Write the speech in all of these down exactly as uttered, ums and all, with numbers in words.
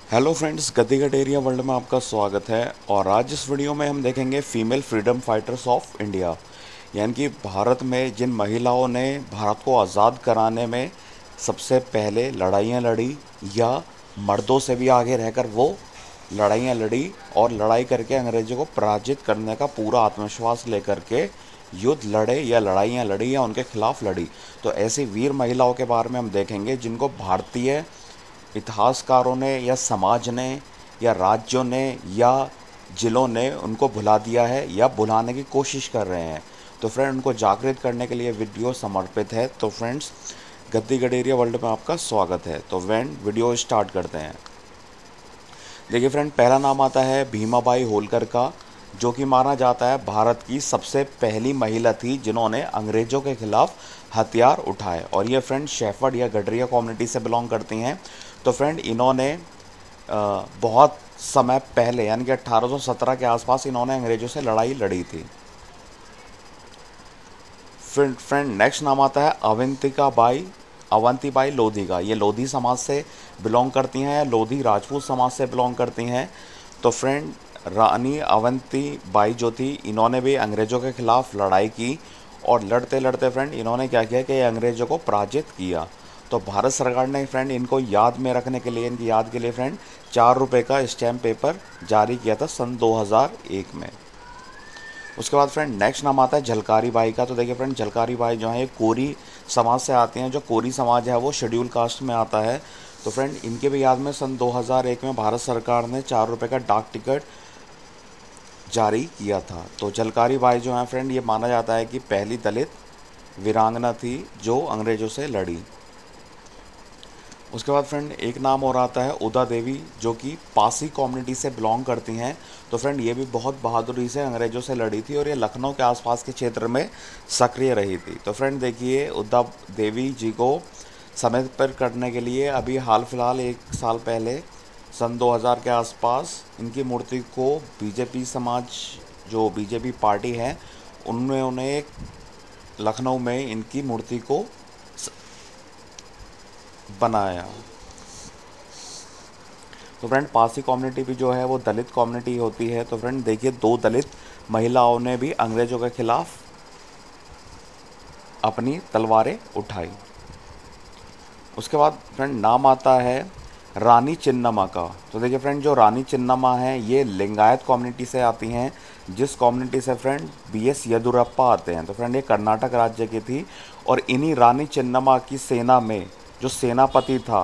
Hello friends, गद्दी गडेरिया world में आपका स्वागत है। और आज इस वीडियो में हम देखेंगे female freedom fighters of India, यानी कि भारत में जिन महिलाओं ने भारत को आज़ाद कराने में सबसे पहले लड़ाइयाँ लड़ी या मर्दों से भी आगे रहकर वो लड़ाइयाँ लड़ी और लड़ाई करके अंग्रेज़ों को पराजित करने का पूरा आत्मविश्वास लेकर के युद्ध लड़े या लड़ाइयाँ लड़ी या उनके खिलाफ लड़ी। तो ऐसी वीर महिलाओं के बारे में हम देखेंगे जिनको भारतीय इतिहासकारों ने या समाज ने या राज्यों ने या जिलों ने उनको भुला दिया है या भुलाने की कोशिश कर रहे हैं। तो फ्रेंड, उनको जागृत करने के लिए वीडियो समर्पित है। तो फ्रेंड्स, गद्दी गडेरिया वर्ल्ड में आपका स्वागत है। तो फ्रेंड, वीडियो स्टार्ट करते हैं। देखिए फ्रेंड, पहला नाम आता है भीमाबाई होलकर का, जो कि माना जाता है भारत की सबसे पहली महिला थी जिन्होंने अंग्रेज़ों के खिलाफ हथियार उठाए। और ये फ्रेंड शेफर्ड या गडरिया कम्युनिटी से बिलोंग करती हैं। तो फ्रेंड, इन्होंने बहुत समय पहले यानी कि अठारह सौ सत्रह के आसपास इन्होंने अंग्रेज़ों से लड़ाई लड़ी थी। फ्रेंड फ्रेंड नेक्स्ट नाम आता है अवंतिका बाई अवंतीबाई लोधी का। ये लोधी समाज से बिलोंग करती हैं या लोधी राजपूत समाज से बिलोंग करती हैं। तो फ्रेंड, रानी अवंतीबाई जो थी, इन्होंने भी अंग्रेज़ों के खिलाफ लड़ाई की और लड़ते लड़ते फ्रेंड इन्होंने क्या किया कि अंग्रेज़ों को पराजित किया। तो भारत सरकार ने फ्रेंड इनको याद में रखने के लिए, इनकी याद के लिए फ्रेंड चार रुपये का स्टैम्प पेपर जारी किया था सन दो हज़ार एक में। उसके बाद फ्रेंड नेक्स्ट नाम आता है झलकारी बाई का। तो देखिए फ्रेंड, झलकारी बाई जो है कोरी समाज से आती हैं। जो कोरी समाज है वो शेड्यूल कास्ट में आता है। तो फ्रेंड, इनके भी याद में सन दो हज़ार एक में भारत सरकार ने चार रुपये का डाक टिकट जारी किया था। तो झलकारी बाई जो है फ्रेंड, ये माना जाता है कि पहली दलित वीरांगना थी जो अंग्रेज़ों से लड़ी। उसके बाद फ्रेंड एक नाम और आता है उदा देवी, जो कि पासी कम्युनिटी से बिलोंग करती हैं। तो फ्रेंड, ये भी बहुत बहादुरी से अंग्रेज़ों से लड़ी थी और ये लखनऊ के आसपास के क्षेत्र में सक्रिय रही थी। तो फ्रेंड देखिए, उदा देवी जी को समर्पित करने के लिए अभी हाल फिलहाल एक साल पहले सन दो हज़ार के आसपास इनकी मूर्ति को बीजेपी समाज, जो बीजेपी पार्टी है, उन्होंने एक लखनऊ में इनकी मूर्ति को बनाया। तो फ्रेंड, पासी कम्युनिटी भी जो है वो दलित कम्युनिटी होती है। तो फ्रेंड देखिए, दो दलित महिलाओं ने भी अंग्रेज़ों के खिलाफ अपनी तलवारें उठाई। उसके बाद फ्रेंड नाम आता है रानी चिन्नम्मा का। तो देखिए फ्रेंड, जो रानी चिन्नम्मा है ये लिंगायत कम्युनिटी से आती हैं, जिस कम्युनिटी से फ्रेंड बी एस येदुरप्पा आते हैं। तो फ्रेंड ये कर्नाटक राज्य की थी और इन्हीं रानी चिन्नम्मा की सेना में जो सेनापति था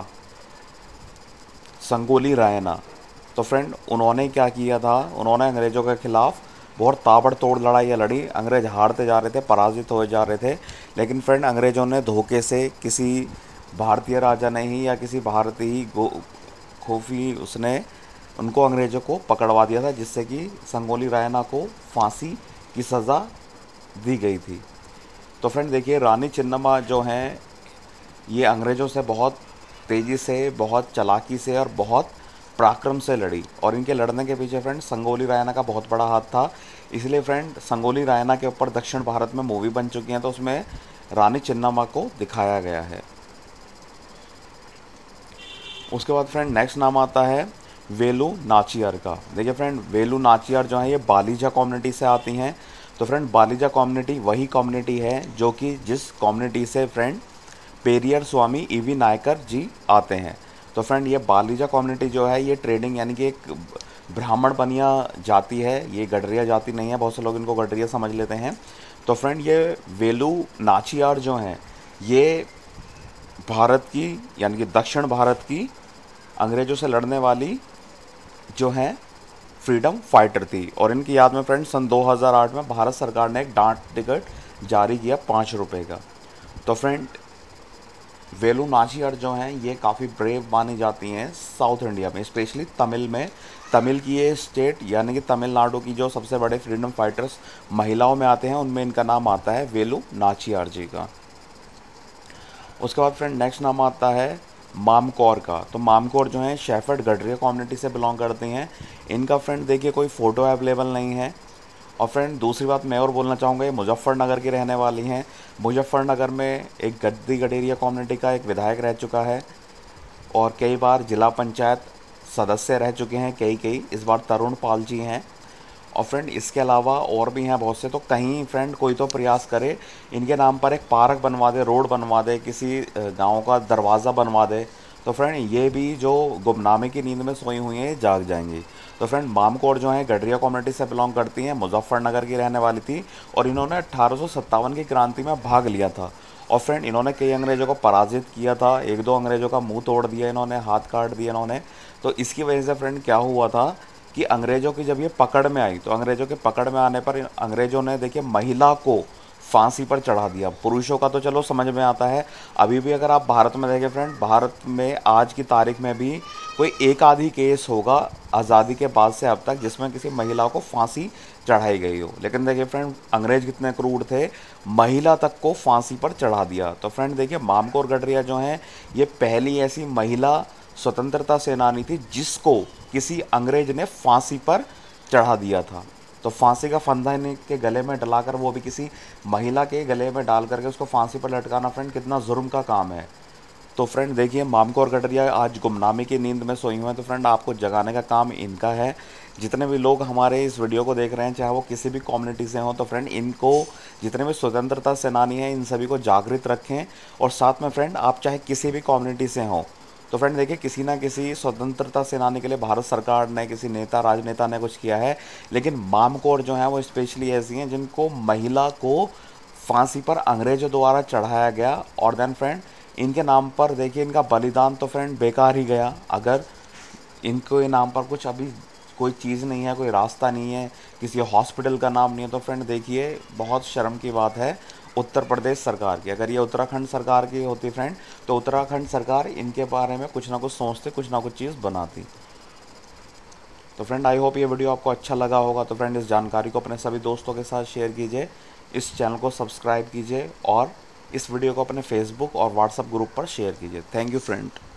संगोली रायना, तो फ्रेंड उन्होंने क्या किया था, उन्होंने अंग्रेज़ों के खिलाफ बहुत ताबड़तोड़ लड़ाइयाँ लड़ी। अंग्रेज़ हारते जा रहे थे, पराजित हो जा रहे थे, लेकिन फ्रेंड अंग्रेज़ों ने धोखे से, किसी भारतीय राजा ने ही या किसी भारतीय खुफी उसने उनको अंग्रेज़ों को पकड़वा दिया था, जिससे कि संगोली रायना को फांसी की सज़ा दी गई थी। तो फ्रेंड देखिए, रानी चिन्नम्मा जो हैं ये अंग्रेज़ों से बहुत तेज़ी से, बहुत चालाकी से और बहुत पराक्रम से लड़ी। और इनके लड़ने के पीछे फ्रेंड संगोली रायना का बहुत बड़ा हाथ था। इसलिए फ्रेंड संगोली रायना के ऊपर दक्षिण भारत में मूवी बन चुकी हैं, तो उसमें रानी चिन्नम्मा को दिखाया गया है। उसके बाद फ्रेंड नेक्स्ट नाम आता है वेलू नाचियार का। देखिए फ्रेंड, वेलू नाचियार जो है ये बालीजा कम्युनिटी से आती हैं। तो फ्रेंड बालीजा कम्युनिटी वही कम्युनिटी है जो कि जिस कम्युनिटी से friend Periyar Swami E V Naicker ji आते हैं। तो फ्रेंड ये बालीजा कम्युनिटी जो है ये ट्रेडिंग यानी कि एक ब्राह्मण बनिया जाति है, ये गडरिया जाति नहीं है। बहुत से लोग इनको गडरिया समझ लेते हैं। तो फ्रेंड ये वेलू नाचियार जो हैं ये भारत की यानी कि दक्षिण भारत की अंग्रेज़ों से लड़ने वाली जो हैं फ्रीडम फाइटर थी। और इनकी याद में फ्रेंड सन दो हज़ार आठ में भारत सरकार ने एक डाक टिकट जारी किया पाँच रुपये का। तो फ्रेंड वेलू नाचियार जो हैं ये काफ़ी ब्रेव मानी जाती हैं साउथ इंडिया में, स्पेशली तमिल में। तमिल की ये स्टेट यानी कि तमिलनाडु की जो सबसे बड़े फ्रीडम फाइटर्स महिलाओं में आते हैं, उनमें इनका नाम आता है वेलू नाचियार जी का। उसके बाद फ्रेंड नेक्स्ट नाम आता है मामकौर का। तो मामकौर जो हैं शेफर्ड गडरिया कम्युनिटी से बिलोंग करती हैं। इनका फ्रेंड देखिए कोई फ़ोटो अवेलेबल नहीं है। और फ्रेंड दूसरी बात मैं और बोलना चाहूँगा, ये मुजफ्फरनगर की रहने वाली हैं। मुजफ्फरनगर में एक गद्दी गडेरिया कम्युनिटी का एक विधायक रह चुका है और कई बार जिला पंचायत सदस्य रह चुके हैं कई कई, इस बार तरुण पाल जी हैं। और फ्रेंड इसके अलावा और भी हैं बहुत से। तो कहीं फ्रेंड कोई तो प्रयास करे, इनके नाम पर एक पार्क बनवा दे, रोड बनवा दे, किसी गांव का दरवाज़ा बनवा दे, तो फ्रेंड ये भी जो गुमनामी की नींद में सोई हुई हैं जाग जाएंगी। तो फ्रेंड माम कौर जो है गडरिया कम्युनिटी से बिलोंग करती हैं, मुजफ्फरनगर की रहने वाली थी और इन्होंने अट्ठारह सौ सत्तावन की क्रांति में भाग लिया था। और फ्रेंड इन्होंने कई अंग्रेज़ों को पराजित किया था, एक दो अंग्रेज़ों का मुंह तोड़ दिया इन्होंने, हाथ काट दिया इन्होंने। तो इसकी वजह से फ्रेंड क्या हुआ था कि अंग्रेज़ों की जब ये पकड़ में आई, तो अंग्रेज़ों के पकड़ में आने पर अंग्रेज़ों ने देखिए महिला को फांसी पर चढ़ा दिया। पुरुषों का तो चलो समझ में आता है, अभी भी अगर आप भारत में देखें फ्रेंड, भारत में आज की तारीख में भी कोई एक आधी केस होगा आज़ादी के बाद से अब तक जिसमें किसी महिला को फांसी चढ़ाई गई हो। लेकिन देखिए फ्रेंड अंग्रेज कितने क्रूर थे, महिला तक को फांसी पर चढ़ा दिया। तो फ्रेंड देखिए माम कौर गडरिया जो हैं ये पहली ऐसी महिला स्वतंत्रता सेनानी थी जिसको किसी अंग्रेज ने फांसी पर चढ़ा दिया था। तो फांसी का फंदा इनके गले में डलाकर, वो भी किसी महिला के गले में डाल करके उसको फांसी पर लटकाना फ्रेंड कितना जुर्म का काम है। तो फ्रेंड देखिए माम कौर गडरिया आज गुमनामी की नींद में सोई हुई हैं। तो फ्रेंड आपको जगाने का काम इनका है। जितने भी लोग हमारे इस वीडियो को देख रहे हैं चाहे वो किसी भी कम्युनिटी से हों, तो फ्रेंड इनको, जितने भी स्वतंत्रता सेनानी हैं इन सभी को जागृत रखें। और साथ में फ्रेंड आप चाहे किसी भी कम्युनिटी से हों, तो फ्रेंड देखिए किसी ना किसी स्वतंत्रता सेनानी के लिए भारत सरकार ने, किसी नेता राजनेता ने कुछ किया है, लेकिन माम कौर जो है वो स्पेशली ऐसी हैं जिनको महिला को फांसी पर अंग्रेजों द्वारा चढ़ाया गया। और देन फ्रेंड इनके नाम पर देखिए इनका बलिदान तो फ्रेंड बेकार ही गया। अगर इनके नाम पर कुछ अभी कोई चीज़ नहीं है, कोई रास्ता नहीं है, किसी हॉस्पिटल का नाम नहीं है, तो फ्रेंड देखिए बहुत शर्म की बात है उत्तर प्रदेश सरकार की। अगर ये उत्तराखंड सरकार की होती फ्रेंड, तो उत्तराखंड सरकार इनके बारे में कुछ ना कुछ सोचते, कुछ ना कुछ चीज़ बनाती। तो फ्रेंड आई होप ये वीडियो आपको अच्छा लगा होगा। तो फ्रेंड इस जानकारी को अपने सभी दोस्तों के साथ शेयर कीजिए, इस चैनल को सब्सक्राइब कीजिए और इस वीडियो को अपने फेसबुक और व्हाट्सएप ग्रुप पर शेयर कीजिए। Thank you friend.